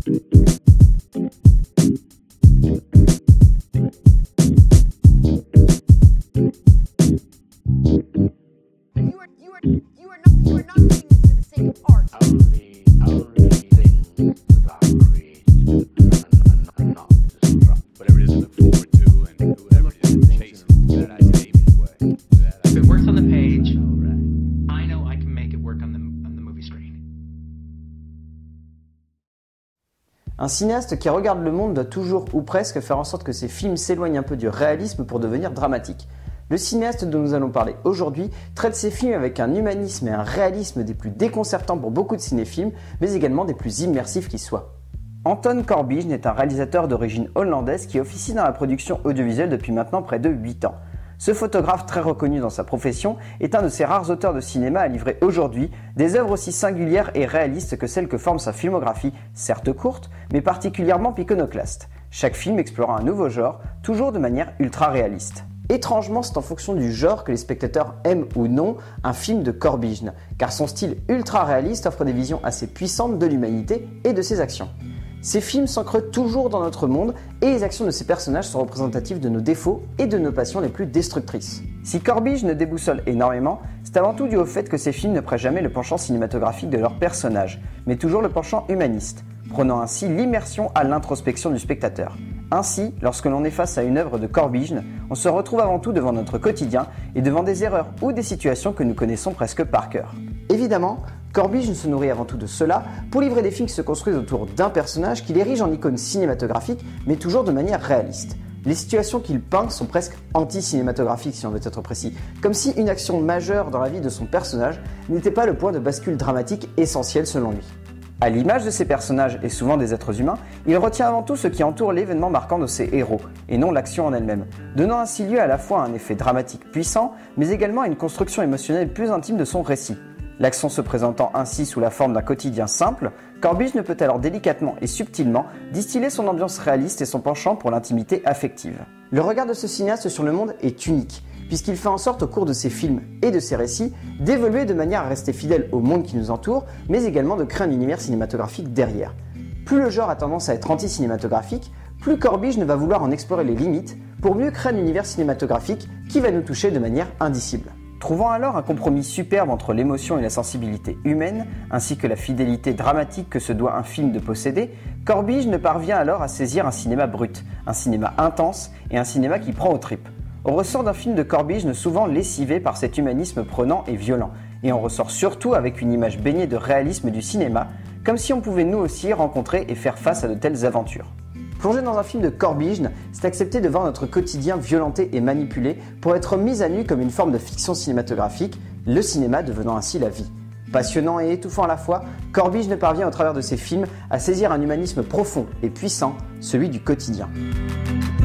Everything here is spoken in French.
Un cinéaste qui regarde le monde doit toujours ou presque faire en sorte que ses films s'éloignent un peu du réalisme pour devenir dramatiques. Le cinéaste dont nous allons parler aujourd'hui traite ses films avec un humanisme et un réalisme des plus déconcertants pour beaucoup de cinéphiles, mais également des plus immersifs qui soient. Anton Corbijn est un réalisateur d'origine hollandaise qui officie dans la production audiovisuelle depuis maintenant près de 8 ans. Ce photographe très reconnu dans sa profession est un de ces rares auteurs de cinéma à livrer aujourd'hui des œuvres aussi singulières et réalistes que celles que forme sa filmographie, certes courte, mais particulièrement iconoclaste. Chaque film explorant un nouveau genre, toujours de manière ultra réaliste. Étrangement, c'est en fonction du genre que les spectateurs aiment ou non un film de Corbijn, car son style ultra réaliste offre des visions assez puissantes de l'humanité et de ses actions. Ces films s'ancrent toujours dans notre monde et les actions de ces personnages sont représentatives de nos défauts et de nos passions les plus destructrices. Si Corbijn ne déboussole énormément, c'est avant tout dû au fait que ces films ne prêtent jamais le penchant cinématographique de leurs personnages, mais toujours le penchant humaniste, prenant ainsi l'immersion à l'introspection du spectateur. Ainsi, lorsque l'on est face à une œuvre de Corbijn, on se retrouve avant tout devant notre quotidien et devant des erreurs ou des situations que nous connaissons presque par cœur. Évidemment, Corbijn se nourrit avant tout de cela pour livrer des films qui se construisent autour d'un personnage qu'il érige en icône cinématographique, mais toujours de manière réaliste. Les situations qu'il peint sont presque anti-cinématographiques si on veut être précis, comme si une action majeure dans la vie de son personnage n'était pas le point de bascule dramatique essentiel selon lui. À l'image de ces personnages et souvent des êtres humains, il retient avant tout ce qui entoure l'événement marquant de ses héros, et non l'action en elle-même, donnant ainsi lieu à la fois à un effet dramatique puissant, mais également à une construction émotionnelle plus intime de son récit. L'action se présentant ainsi sous la forme d'un quotidien simple, Corbijn peut alors délicatement et subtilement distiller son ambiance réaliste et son penchant pour l'intimité affective. Le regard de ce cinéaste sur le monde est unique, puisqu'il fait en sorte au cours de ses films et de ses récits d'évoluer de manière à rester fidèle au monde qui nous entoure, mais également de créer un univers cinématographique derrière. Plus le genre a tendance à être anti-cinématographique, plus Corbijn va vouloir en explorer les limites pour mieux créer un univers cinématographique qui va nous toucher de manière indicible. Trouvant alors un compromis superbe entre l'émotion et la sensibilité humaine, ainsi que la fidélité dramatique que se doit un film de posséder, Corbijn parvient alors à saisir un cinéma brut, un cinéma intense et un cinéma qui prend aux tripes. On ressort d'un film de Corbijn souvent lessivé par cet humanisme prenant et violent, et on ressort surtout avec une image baignée de réalisme du cinéma, comme si on pouvait nous aussi rencontrer et faire face à de telles aventures. Plonger dans un film de Corbijn, c'est accepter de voir notre quotidien violenté et manipulé pour être mis à nu comme une forme de fiction cinématographique, le cinéma devenant ainsi la vie. Passionnant et étouffant à la fois, Corbijn parvient au travers de ses films à saisir un humanisme profond et puissant, celui du quotidien.